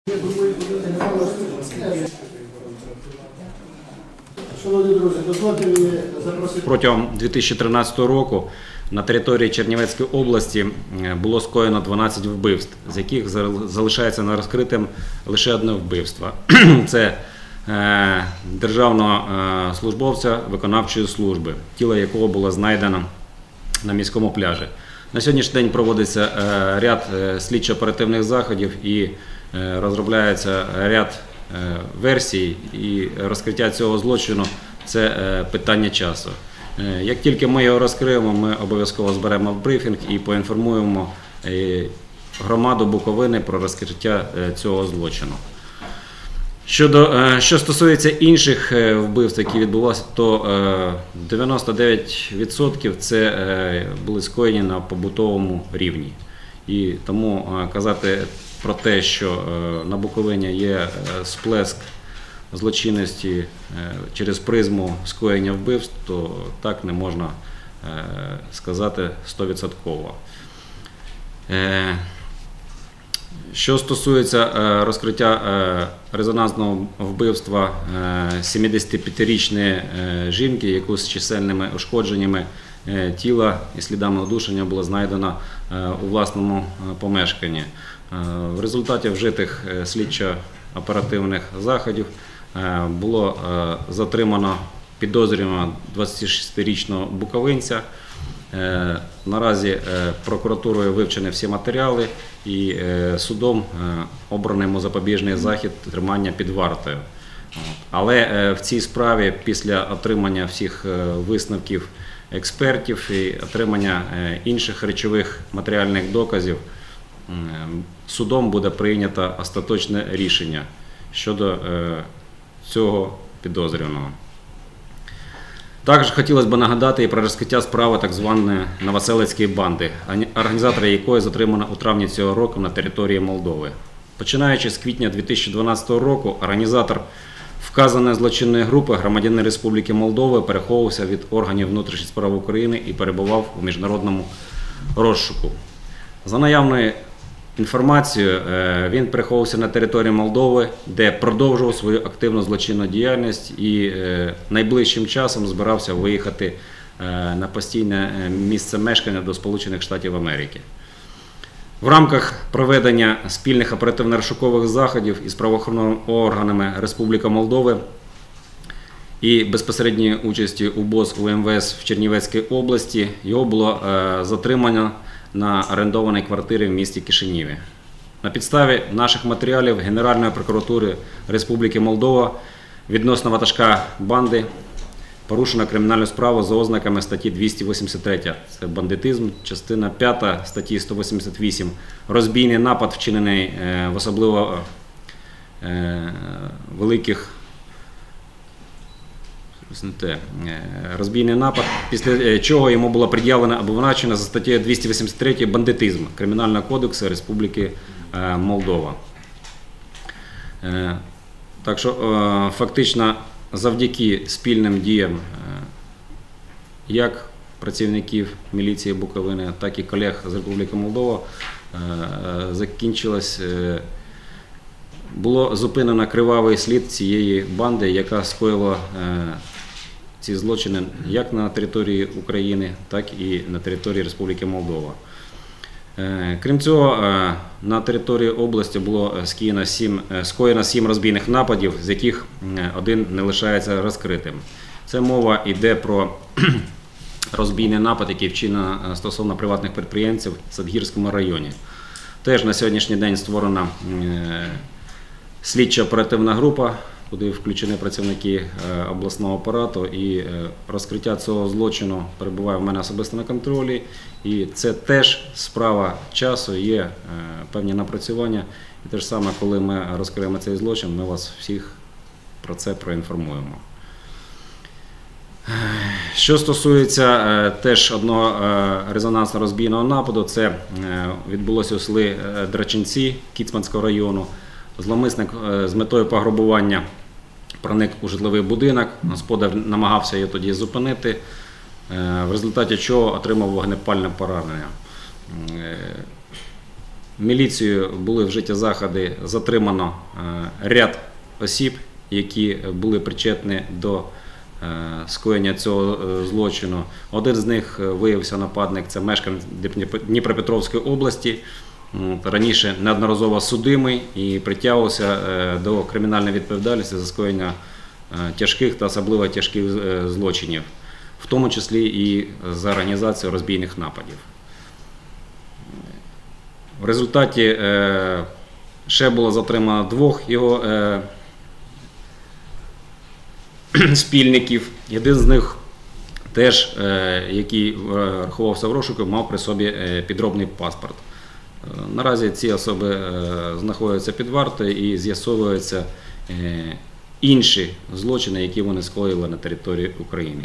Шановні друзі, дозвольте мені запросити. Протягом 2013 року на території Чернівецької області було скоєно 12 вбивств, з яких залишається нерозкритим лише одне вбивство. Це державного службовця виконавчої служби, тіло якого було знайдено на міському пляжі. На сьогоднішній день проводиться ряд слідчо-оперативних заходів і розробляється ряд версій, і розкриття цього злочину – це питання часу. Як тільки ми його розкриємо, ми обов'язково зберемо брифінг і поінформуємо громаду Буковини про розкриття цього злочину. Що стосується інших вбивств, які відбулися, то 99% це були скоєні на побутовому рівні. І тому казати про те, що на Буковині є сплеск злочинності через призму скоєння вбивств, то так не можна сказати 100%. Що стосується розкриття резонансного вбивства 75-річної жінки, яку з чисельними ушкодженнями тіла і слідами удушення було знайдено у власному помешканні. В результаті вжитих слідчо-оперативних заходів було затримано підозрюваного 26-річного буковинця. Наразі прокуратурою вивчені всі матеріали і судом обраний йому запобіжний захід тримання під вартою. Але в цій справі після отримання всіх висновків експертів і отримання інших речових матеріальних доказів судом буде прийнято остаточне рішення щодо цього підозрюваного. Також хотілося б нагадати і про розкриття справи так званої Новоселицької банди, організатори якої затримано у травні цього року на території Молдови. Починаючи з квітня 2012 року, організатор вказаної злочинної групи, громадянин Республіки Молдови, переховувався від органів внутрішніх справ України і перебував у міжнародному розшуку. За наявною інформацією, він переховувався на території Молдови, де продовжував свою активну злочинну діяльність і найближчим часом збирався виїхати на постійне місце мешкання до Сполучених Штатів Америки. В рамках проведення спільних оперативно-розшукових заходів із правоохоронними органами Республіки Молдови і безпосередньої участі УБОЗ УМВС в Чернівецькій області його було затримано на орендованій квартирі в місті Кишинєві. На підставі наших матеріалів Генеральної прокуратури Республіки Молдова відносно ватажка банди порушено кримінальну справу за ознаками статті 283. Це бандитизм, частина 5 статті 188. Розбійний напад, вчинений в особливо великих розбійний напад, після чого йому було пред'явлено обвинувачення за статтею 283 бандитизм Кримінального кодексу Республіки Молдова. Так що фактично завдяки спільним діям як працівників міліції Буковини, так і колег з Республіки Молдова було зупинено кривавий слід цієї банди, яка скоїла ці злочини як на території України, так і на території Республіки Молдова. Крім цього, на території області було скоєно 7 розбійних нападів, з яких один не лишається розкритим. Це мова йде про розбійний напад, який вчинено стосовно приватних підприємців в Садгірському районі. Теж на сьогоднішній день створена слідчо-оперативна група, куди включені працівники обласного апарату, і розкриття цього злочину перебуває в мене особисто на контролі. І це теж справа часу, є певні напрацювання. І те ж саме, коли ми розкриємо цей злочин, ми вас всіх про це проінформуємо. Що стосується теж одного резонансного розбійного нападу, це відбулося у селі Драчинці Кіцманського району. Зловмисник з метою пограбування проник у житловий будинок, господар намагався його тоді зупинити, в результаті чого отримав вогнепальне поранення. Міліцією були вжиті заходи, затримано ряд осіб, які були причетні до скоєння цього злочину. Один з них виявився нападник, це мешканець Дніпропетровської області, раніше неодноразово судимий і притягувався до кримінальної відповідальності за скоєння тяжких та особливо тяжких злочинів, в тому числі і за організацію розбійних нападів. В результаті ще було затримано двох його спільників. Один з них теж, який рахувався в розшуку, мав при собі підробний паспорт. Наразі ці особи знаходяться під вартою і з'ясовуються інші злочини, які вони скоїли на території України.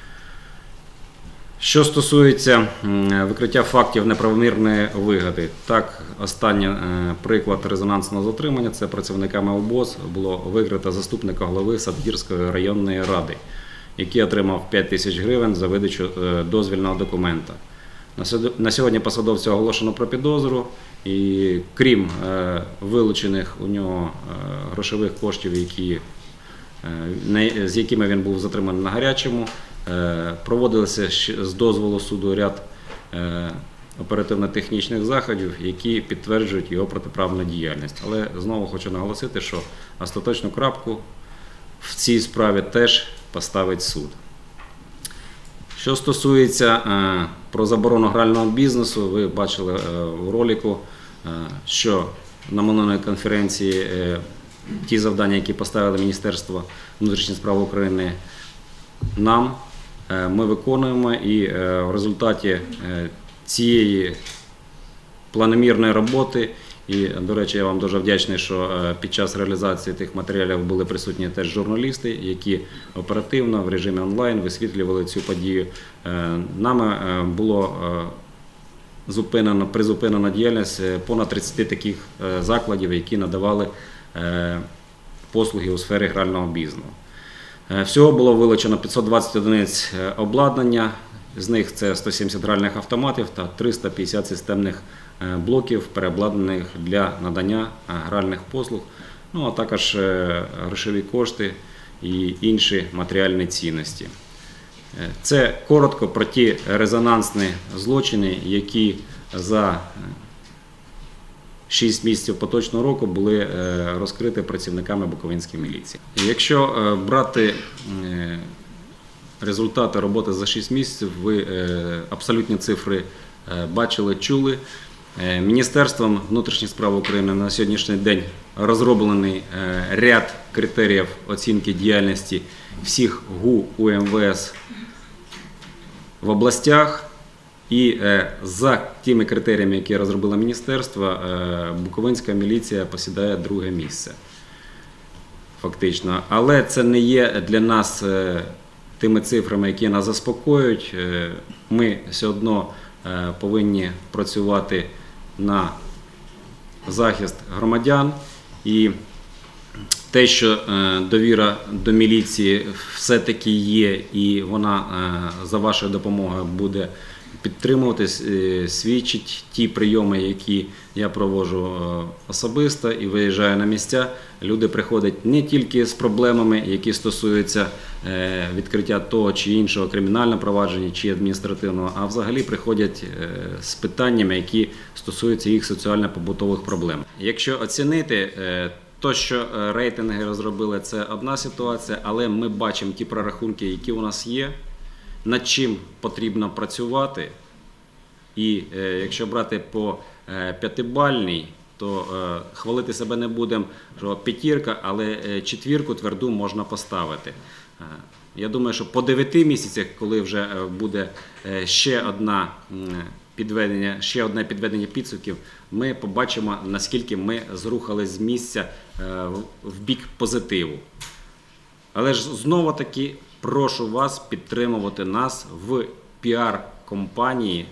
Що стосується викриття фактів неправомірної вигоди, так, останній приклад резонансного затримання – це працівниками ОБОЗ було викрито заступника голови Садгірської районної ради, який отримав 5 тисяч гривень за видачу дозвільного документа. На сьогодні посадовця оголошено про підозру, і крім вилучених у нього грошових коштів, з якими він був затриманий на гарячому, проводилися з дозволу суду ряд оперативно-технічних заходів, які підтверджують його протиправну діяльність. Але знову хочу наголосити, що остаточну крапку в цій справі теж поставить суд. Що стосується про заборону грального бізнесу, ви бачили в ролику, що на минулій конференції ті завдання, які поставили Міністерство внутрішніх справ України нам, ми виконуємо, і в результаті цієї планомірної роботи, і, до речі, я вам дуже вдячний, що під час реалізації тих матеріалів були присутні теж журналісти, які оперативно в режимі онлайн висвітлювали цю подію. Нами було призупинено діяльність понад 30 таких закладів, які надавали послуги у сфері грального бізнесу. Всього було вилучено 520 одиниць обладнання, з них це 170 гральних автоматів та 350 системних блоків, переобладнаних для надання гральних послуг, а також грошові кошти і інші матеріальні цінності. Це коротко про ті резонансні злочини, які за 6 місяців поточного року були розкриті працівниками Буковинської міліції. Якщо брати результати роботи за 6 місяців, ви абсолютні цифри бачили, чули. Міністерством внутрішніх справ України на сьогоднішній день розроблений ряд критеріїв оцінки діяльності всіх ГУ УМВС в областях. І за тими критеріями, які розробило міністерство, Буковинська міліція посідає друге місце. Фактично. Але це не є для нас тими цифрами, які нас заспокоюють. Ми все одно повинні працювати на захист громадян. І те, що довіра до міліції все-таки є, і вона за вашою допомогою буде підтримуватись, свідчить ті прийоми, які я проводжу особисто і виїжджаю на місця. Люди приходять не тільки з проблемами, які стосуються відкриття того чи іншого кримінального провадження чи адміністративного, а взагалі приходять з питаннями, які стосуються їх соціально-побутових проблем. Якщо оцінити, то, що рейтинги розробили, це одна ситуація, але ми бачимо ті прорахунки, які у нас є, над чим потрібно працювати. І якщо брати по 5-бальній, то хвалити себе не будемо, що 5, але 4 тверду можна поставити. Я думаю, що по 9 місяцях, коли вже буде ще одне підведення підсумків, ми побачимо, наскільки ми зрухали з місця в бік позитиву. Але ж знову-таки прошу вас підтримувати нас в піар-компанії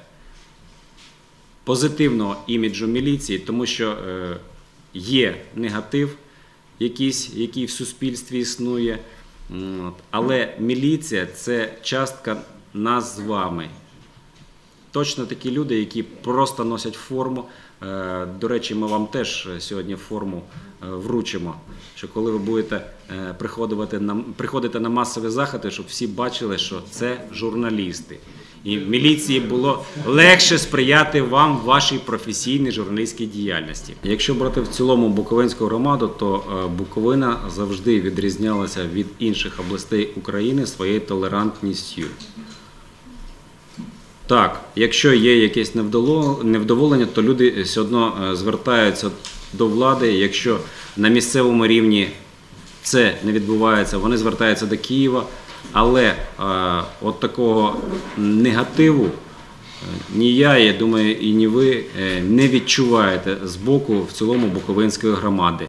позитивного іміджу міліції, тому що є негатив якийсь, який в суспільстві існує, але міліція – це частка нас з вами. точно такі люди, які просто носять форму. До речі, ми вам теж сьогодні форму вручимо, що коли ви будете приходити на масові заходи, щоб всі бачили, що це журналісти. І міліції було легше сприяти вам в вашій професійній журналістській діяльності. Якщо брати в цілому Буковинську громаду, то Буковина завжди відрізнялася від інших областей України своєю толерантністю. Так, якщо є якесь невдоволення, то люди все одно звертаються до влади. Якщо на місцевому рівні це не відбувається, вони звертаються до Києва. Але от такого негативу ні я думаю, і ні ви не відчуваєте з боку в цілому Буковинської громади.